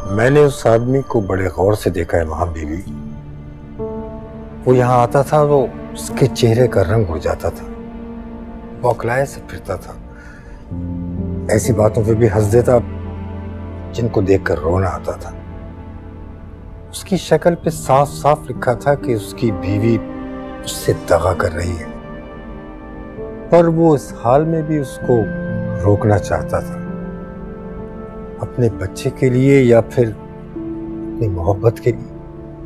मैंने उस आदमी को बड़े गौर से देखा है वहां बीवी। वो यहाँ आता था तो उसके चेहरे का रंग उड़ जाता था, बौखलाए से फिरता था, ऐसी बातों पे भी हंस देता जिनको देखकर रोना आता था। उसकी शक्ल पे साफ साफ लिखा था कि उसकी बीवी उससे दगा कर रही है, पर वो इस हाल में भी उसको रोकना चाहता था, अपने बच्चे के लिए या फिर अपनी मोहब्बत के लिए।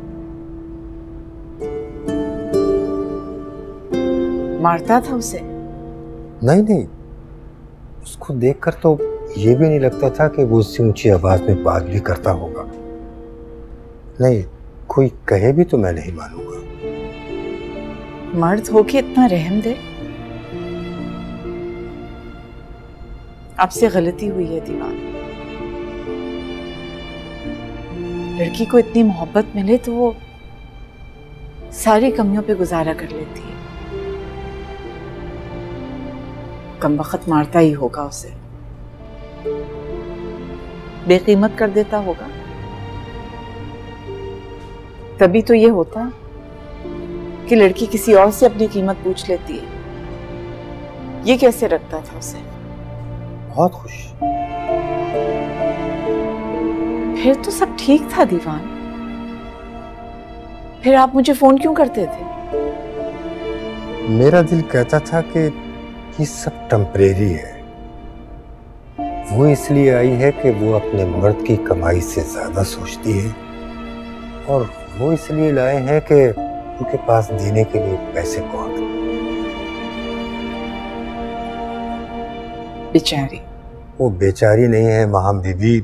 मारता था उसे? नहीं, उसको देखकर तो ये भी नहीं लगता था कि वो उससे ऊंची आवाज में बात भी करता होगा। नहीं, कोई कहे भी तो मैं नहीं मानूंगा। मर्द होके इतना रहम दे? आपसे गलती हुई है दीवान। लड़की को इतनी मोहब्बत मिले तो वो सारी कमियों पे गुजारा कर लेती है। कम वक्त मारता ही होगा उसे, बेकीमत कर देता होगा। तभी तो ये होता कि लड़की किसी और से अपनी कीमत पूछ लेती है। ये कैसे रखता था उसे? बहुत खुश। फिर तो सब ठीक था दीवान। फिर आप मुझे फोन क्यों करते थे? मेरा दिल कहता था कि ये सब टेम्परेरी है। वो इसलिए आई है कि वो अपने मर्द की कमाई से ज्यादा सोचती है, और वो इसलिए लाए हैं कि उनके पास देने के लिए पैसे बहुत। बेचारी। वो बेचारी नहीं है महाम बीबी।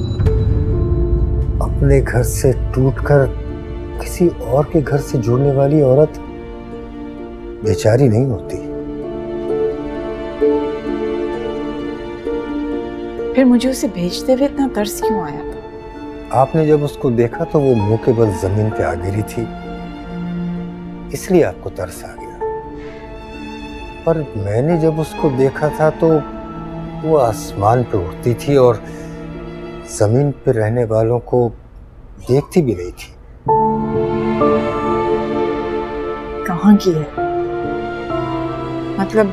अपने घर से टूटकर किसी और के घर से जुड़ने वाली औरत बेचारी नहीं होती। फिर मुझे उसे भेजते हुए इतना तरस क्यों आया? आपने जब उसको देखा तो वो मुंह के बल जमीन पे आ गिरी थी, इसलिए आपको तरस आ गया। पर मैंने जब उसको देखा था तो वो आसमान पे उड़ती थी और जमीन पे रहने वालों को देखती भी नहीं थी। कहाँ की है? मतलब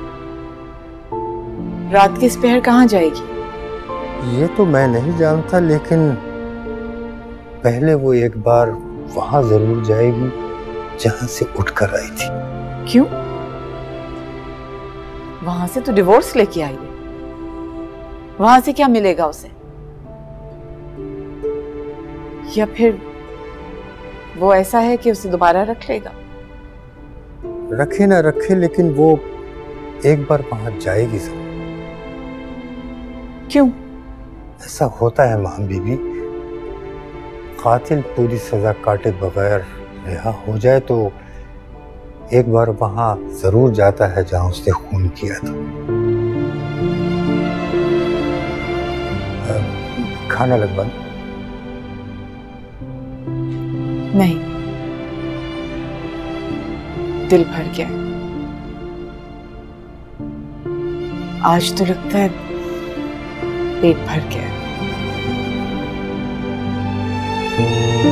रात के इस पहर कहाँ जाएगी? ये तो मैं नहीं जानता, लेकिन पहले वो एक बार वहां जरूर जाएगी जहां से उठकर आई थी। क्यों? वहां से तो डिवोर्स लेके आई है। वहां से क्या मिलेगा उसे? या फिर वो ऐसा है कि उसे दोबारा रख लेगा? रखे ना रखे, लेकिन वो एक बार वहां जाएगी जरूर। क्यों? ऐसा होता है महान बीबी, कातिल पूरी सजा काटे बगैर रिहा हो जाए तो एक बार वहां जरूर जाता है जहां उसने खून किया था। खाना लगवा? नहीं, दिल भर गया। आज तो लगता है पेट भर गया।